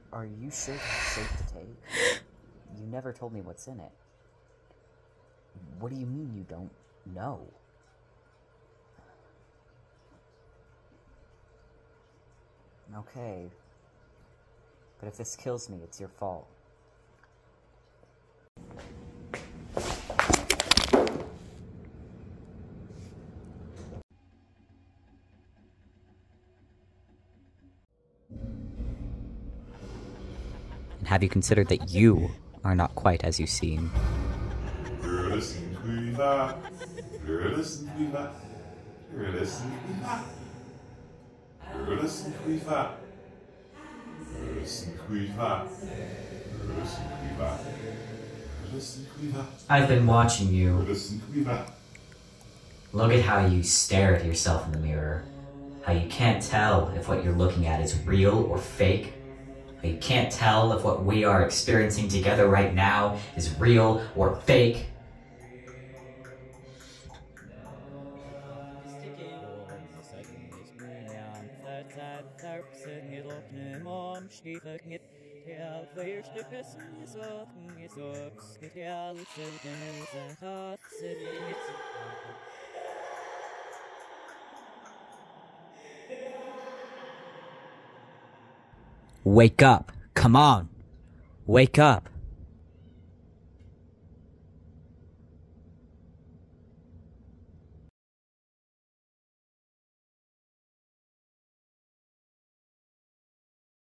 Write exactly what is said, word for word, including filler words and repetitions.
Are you sure it's safe to take? You never told me what's in it. What do you mean you don't know? Okay. But if this kills me, it's your fault. And have you considered that you are not quite as you seem? I've been watching you. Look at how you stare at yourself in the mirror. How you can't tell if what you're looking at is real or fake. How you can't tell if what we are experiencing together right now is real or fake. Wake up. Come on. Wake up.